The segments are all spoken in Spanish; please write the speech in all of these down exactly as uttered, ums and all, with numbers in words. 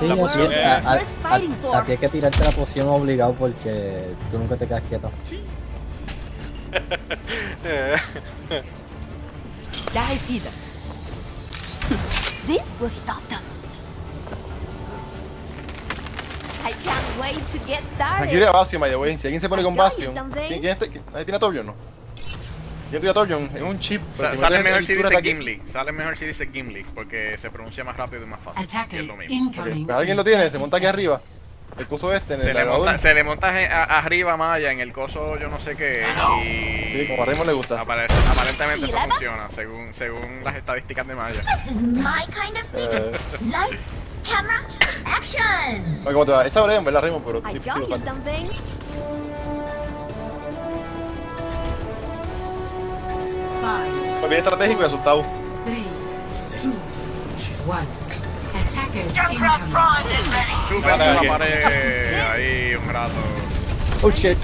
Sí, La así poción es. es- A, a, a, a ti hay que tirarte la poción obligado porque tú nunca te quedas quieto. Ya hay vida. This will stop them. I can't wait to get started. Aquí iría Bastion, by the way. Si alguien se pone con I got you Bastion. something. ¿Quién, quién este? ¿Nadie tiene a Torbjorn, no? ¿Quién tiene a Torbjorn? Es un chip. Pero Sa- si sale metes mejor el si tour dice ataque- Gimli. Sale mejor si dice Gimli. Porque se pronuncia más rápido y más fácil. Y es Attackers lo mismo. Ok, incoming. pues alguien lo tiene, se monta aquí arriba. El coso este, en Se el le, monta, elevador. se le monta a- a- arriba Maya en el coso yo no sé qué y Sí, como a Raymond le gusta. aparece- aparentemente eso ¿Sí, funciona según según las estadísticas de Maya. This is my kind of thing. Eh, Lights, camera, action! oye, ¿cómo te va? Esa Brian, ¿verdad, Raymond? Pero I difícil got you usar. something. Five, Pues bien estratégico y asustado. three, two, one. Attackers incoming. Chúpense Vale, la aquí. pared ahí un rato. Oh shit.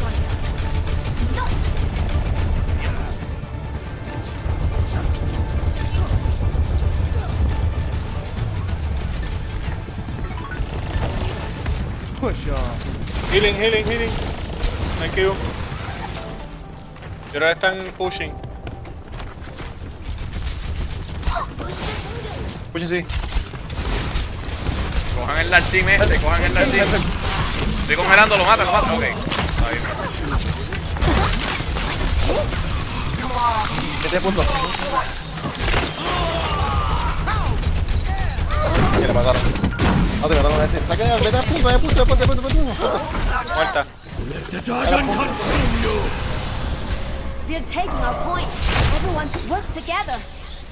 Healing, healing, healing. Thank you. Y ahora están pushing. Escuchen, sí. Cojan el Dartim este, cojan el Dartim. Estoy congelando, lo mata, lo mata. Ok. Está bien. Este punto. Que le mataron. No te mataron a ese. Saca ya, vete a punto, vete a punto, vete a punto, vete a punto. Muerta. They're taking our point. Everyone work together.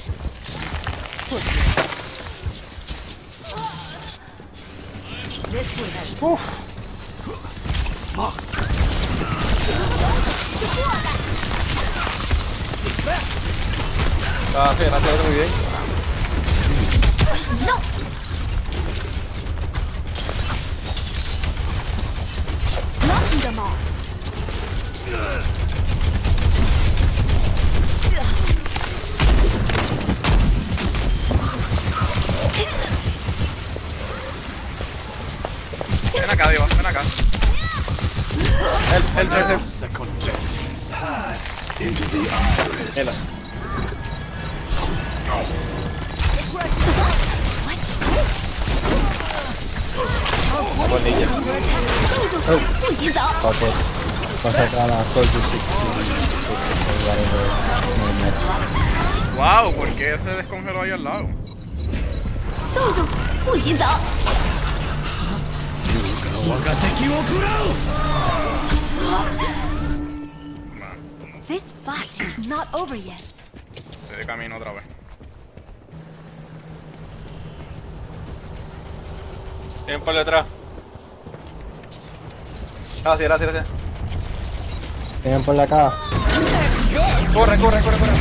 This will help. Ah, sí, gracias, muy bien. Knocking them off. Ven acá, Diva, ven acá. El, el, el, el. Mira. Bonilla. 不许走。 Ok. Concentra la Soldier sesenta y seis. Wow, ¿por qué se descongeló ahí al lado? 动住，不许走。 This fight is not over yet. Estoy de camino otra vez. Tienen por detrás. Gracias, gracias, gracias. Tienen por la caja. Corre, corre, corre, corre.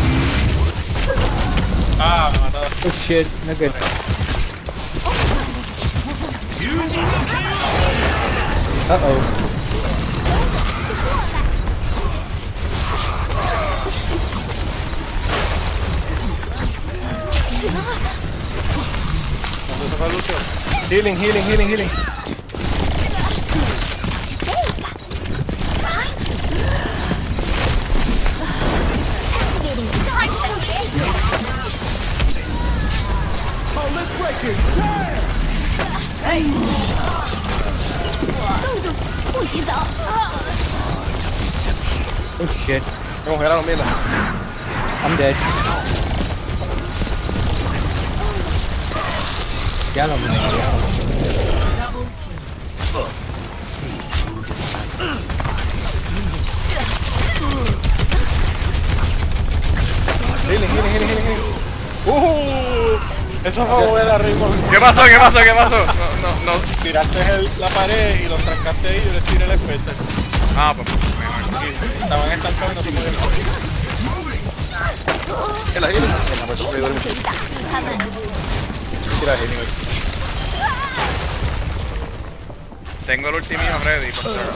Ah, me mataron. Oh shit, no good. Uh oh. ¿Dónde se fue Lucio? Healing, healing, healing, healing. Oh shit. Me congelaron, mierda. I'm dead. Ya lo me Healing, healing, healing, healing, healing. ¡Uh! Esa fue buena, Raymond. ¿Qué pasó? ¿Qué pasó? ¿Qué pasó? No, no, no. Tiraste el- la pared y los trancaste ahí y yo les tiré el especial. Ah, pues mejor. Y estaban estancados y no se podían mover. ¿Qué la healing? Mierda, me tocó dormir. Tira healing, güey. Tengo el ulti mío ready, por favor.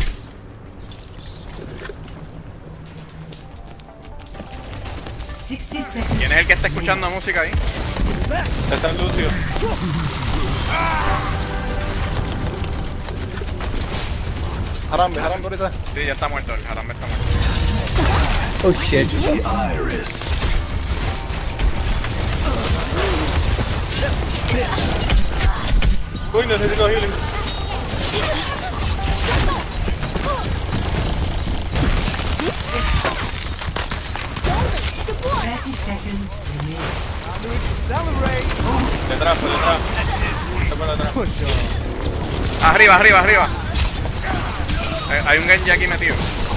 sixty sixty seconds. ¿Quién es el que está escuchando música ahí? Ese es Lucio. Jarambe, jarambe ahorita. Sí, ya está muerto, el Jarambe está muerto. Oh shit. Uy, necesito healing. thirty seconds remaining. Detrás, por detrás. Está por detrás. Arriba, arriba, arriba. Eh, hay un Genji aquí metido.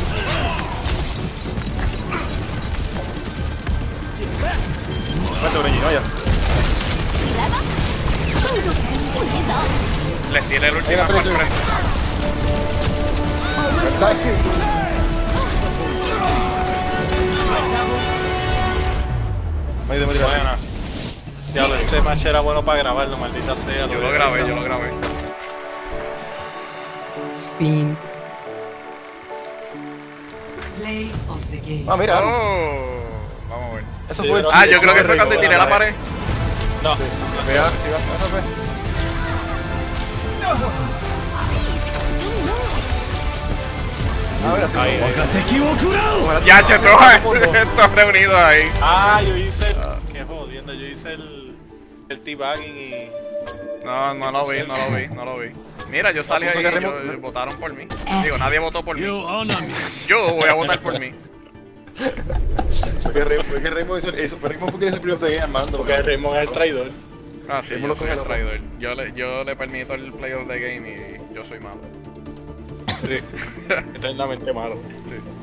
Vete, Breñi, vaya. Les tiré el último Venga, por preso. frente. Me dio, me dio. Buena. Diablo, este match era bueno para grabarlo, maldita sea. Yo lo grabé, yo lo grabé. Fin. Play of the game. Ah, mira. Oh, vamos a ver. Eso Sí, fue. pero- Ah, yo creo que fue rico, cuando tiré la la pared. No. Mira, sí, va, eso fue. Ah, mira, sí. Ahí, ahí. Ya, che, todos estos reunidos ahí. Ah, yo hice el... Qué jodiendo, yo hice el... El teabagging y... No, no lo vi, no lo vi, no lo vi. Mira, yo salí ahí y yo- votaron por mí. Digo, nadie votó por mí. Yo voy a votar por mí. Fue que Raymond, fue que Raymond hizo eso. Fue Raymond fue que hizo el primer de Armando. Porque Raymond es el traidor. Ah, sí, Hemos yo lo soy el cogido. traidor. Yo le, yo le permito el play of the game y yo soy malo. Sí. Eternamente malo. Sí.